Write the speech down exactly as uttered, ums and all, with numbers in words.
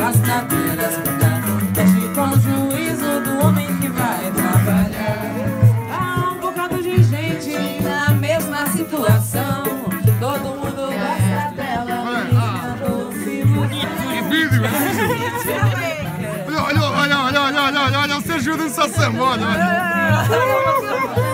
assinaturas pra dar. Mexe com o juízo do homem que vai trabalhar. Há um bocado de gente na mesma situação. Todo mundo gosta dela, menina doce Olha, olha, olha, olha, olha, olha, olha, você ajuda essa semana, olha.